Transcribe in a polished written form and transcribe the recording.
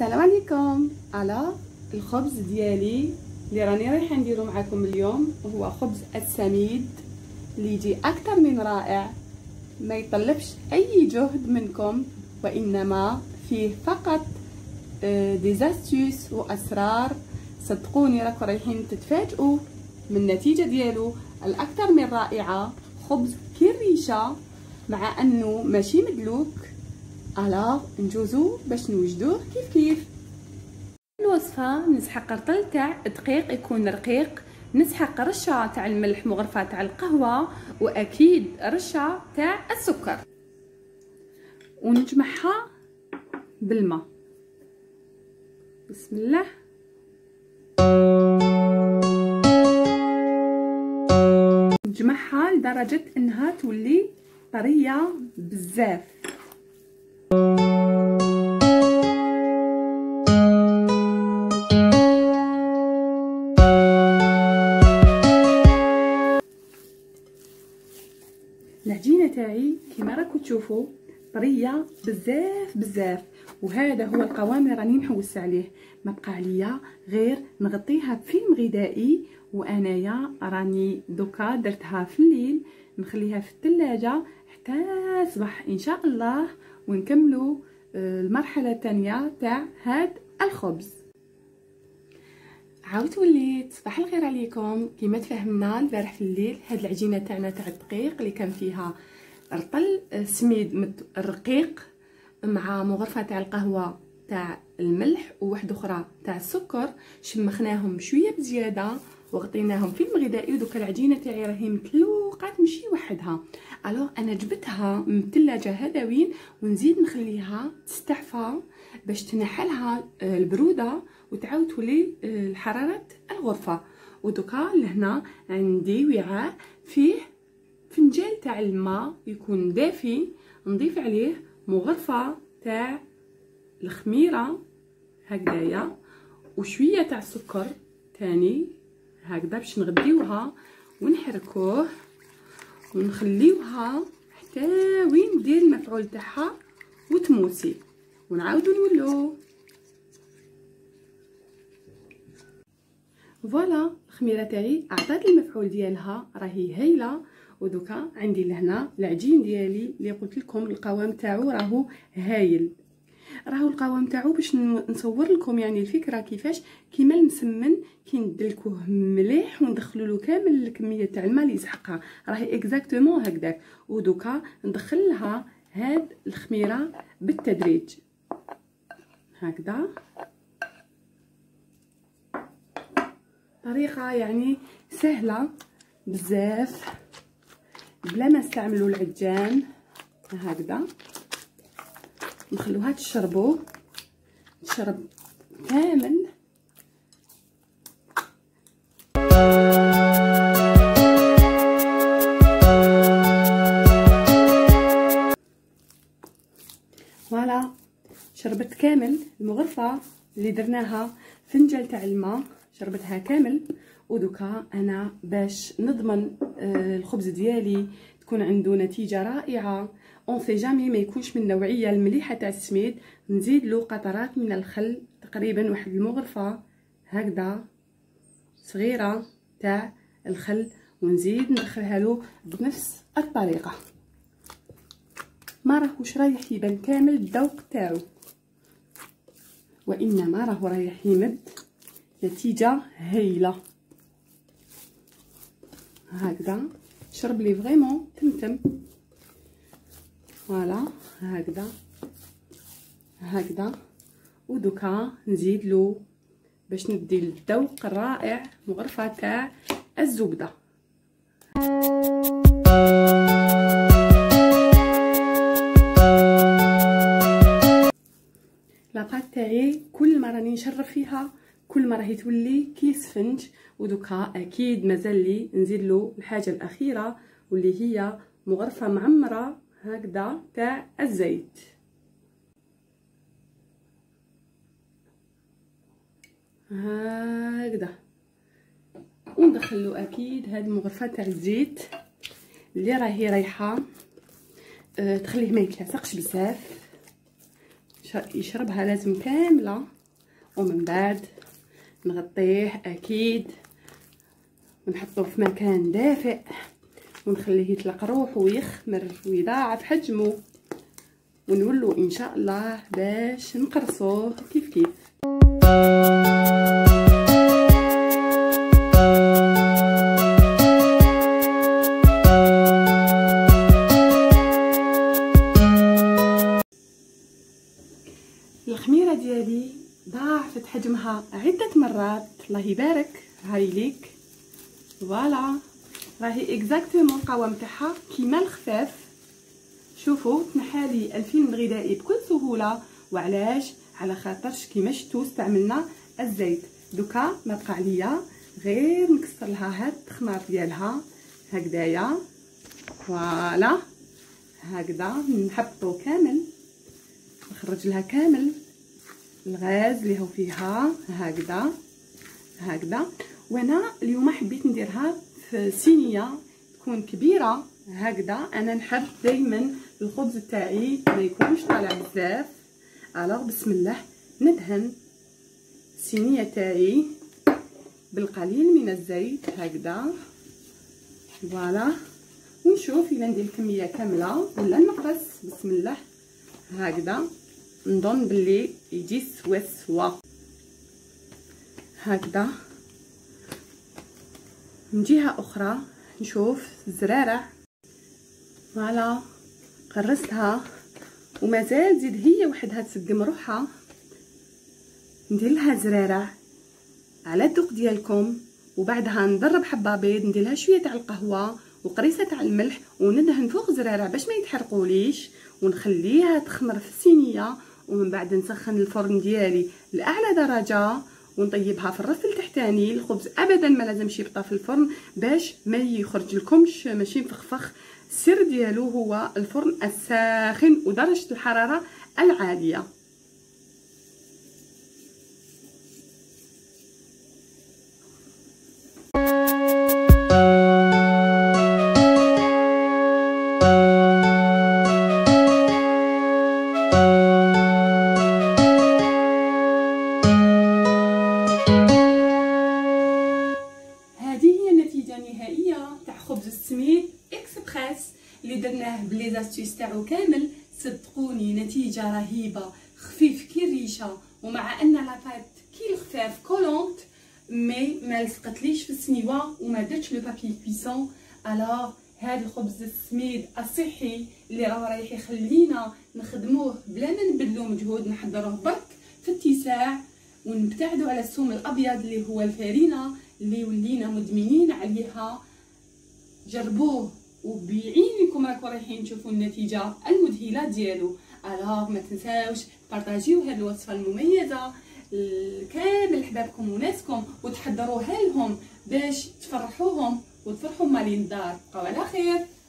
السلام عليكم. على الخبز ديالي اللي راني رايحه نديرو معكم اليوم هو خبز السميد اللي يجي اكثر من رائع، ما يطلبش اي جهد منكم وانما فيه فقط ديزاستيوس واسرار. صدقوني راكم رايحين تتفاجئوا من النتيجه ديالو الاكثر من رائعه. خبز كريشه مع انه ماشي مدلوك. نجوزو باش نوجدوه كيف الوصفه. نسحق رطل تاع دقيق يكون رقيق، نسحق رشه تاع الملح مغرفه تاع القهوه، واكيد رشه تاع السكر، ونجمعها بالماء. بسم الله. نجمعها لدرجه انها تولي طريه بزاف. العجينه تاعي كيما راكم تشوفوا طريه بزاف، وهذا هو القوام اللي راني نحوس عليه. ما بقى عليا غير نغطيها بفيلم غذائي، وانايا راني دوكا درتها في الليل نخليها في الثلاجه حتى الصباح ان شاء الله، ونكملوا المرحله الثانيه تاع هاد الخبز. عاودت وليت صباح الخير عليكم. كيما تفهمنا البارح في الليل هاد العجينه تاعنا تاع الدقيق اللي كان فيها رطل سميد رقيق مع مغرفه تاع القهوه تاع الملح وواحده اخرى تاع السكر، شمخناهم شويه بزياده وغطيناهم فيلم غذائي، ودوك العجينه تاعي راهي متلوقه تمشي وحدها. انا جبتها من الثلاجه هذا وين، ونزيد نخليها تستعفى باش تنحلها البروده وتعاود تولي حراره الغرفه. ودوكا لهنا عندي وعاء فيه فنجان تاع الماء يكون دافي، نضيف عليه مغرفه تاع الخميره هكذايا وشويه تاع السكر تاني هكذا باش نغديوها ونحركوه ونخليوها حتى وين دير المفعول تاعها وتموسي، ونعاودو نولو. فوالا الخميره تاعي عطات المفعول ديالها راهي هايله. ودوكا عندي لهنا العجين ديالي اللي قلت لكم القوام تاعو راهو هايل، راهو القوام تاعو باش نصور لكم يعني الفكره كيفاش كيما المسمن كي ندلكوه مليح وندخلوا له كامل الكميه تاع الماء اللي يسحقها راهي اكزاكتومون هكذاك. ودوكا ندخل لها هاد الخميره بالتدريج هكذا، طريقه يعني سهله بزاف بلا ما نستعملوا العجان. هكذا نخلوها تشرب كامل. فوالا شربت كامل المغرفه اللي درناها فنجان تاع الماء، شربتها كامل. ودوكا انا باش نضمن الخبز ديالي تكون عنده نتيجه رائعه، اون سي جامي ما يكونش من النوعيه المليحه تاع السميد، نزيد له قطرات من الخل تقريبا واحد المغرفه هكذا صغيره تاع الخل، ونزيد ندخلها له بنفس الطريقه. ما راهوش رايح يبان كامل الذوق تاعو، وانما راهو رايح يمد نتيجه هايله هكذا. شرب لي فريمون تمتم. فوالا هكذا. ودوكا نزيد له باش ندي الذوق الرائع مغرفه تاع الزبده. لاباط تاعي كل ما راني نشرب فيها كل ما راهي تولي كي سفنج. ودوكا اكيد مازال لي نزيد له الحاجه الاخيره واللي هي مغرفه معمره هكذا تاع الزيت. هكذا وندخلو اكيد هاد المغرفه تاع الزيت اللي راهي رايحه تخليه ما يتلاصقش بزاف. يشربها لازم كامله، ومن بعد نغطيه اكيد ونحطوه في مكان دافئ ونخليه يطلق روحه ويخمر ويضاعف حجمه، ونولو ان شاء الله باش نقرصوه كيف كيف. الخميره ديالي ضاعفت حجمها عده مرات، الله يبارك. هاي ليك فوالا، راهي اكزاكتومون القوام تاعها كيما الخفاف. شوفوا تنحالي الفيلم الغذائي بكل سهوله. وعلاش؟ على خاطرش كيما شفتوا استعملنا الزيت. دوكا ما بقى عليا غير نكسر لها هاد التخمار ديالها هكذايا، فوالا هكذا نحطو كامل، نخرج لها كامل الغاز اللي هو فيها هكذا. وانا اليوم حبيت نديرها في صينيه تكون كبيره هكذا. انا نحب دائما الخبز تاعي ما يكونش طالع بزاف. الوغ بسم الله ندهن الصينيه تاعي بالقليل من الزيت هكذا، فوالا، ونشوف الا ندير الكميه كامله ولا نقص. بسم الله هكذا، نظن باللي يجي سوا هكذا. من جهه اخرى نشوف الزرارع، فوالا قرصتها ومازال زيد هي وحدها تسقم روحها. ندير لها زرارع على الذوق ديالكم، وبعدها نضرب حبه بيض، ندير لها شويه تاع القهوه وقريصه تاع الملح، وندهن فوق زرارع باش ما يتحرقوليش، ونخليها تخمر في الصينيه. ومن بعد نسخن الفرن ديالي لاعلى درجه ونطيبها في الرف التحتاني. الخبز ابدا ما لازمش يبقى في الفرن باش ما يخرج لكمش ماشي مفخفخ. السر ديالو هو الفرن الساخن ودرجه الحراره العاليه. خبز السميد اكسبريس اللي درناه بلي زاستيس تاعو كامل. صدقوني نتيجه رهيبه، خفيف كي الريشه، ومع ان لاباط كي الخفاف كولونت مي ما لصقتليش في السنيوه وما درتش لو بابي كويسون. الوغ هذا الخبز السميد الصحي اللي رايح يخلينا نخدموه بلا ما نبذلو مجهود، نحضروه برك في اتساع ونبتعدوا على السوم الابيض اللي هو الفارينه اللي ولينا مدمنين عليها. جربوه وبعينكم راكم رايحين تشوفوا النتيجه المذهله ديالو. الوغ ما تنساوش بارطاجيو هذه الوصفه المميزه لكامل حبابكم وناسكم وتحضروها لهم باش تفرحوهم وتفرحوا مالين الدار. بقاو على خير.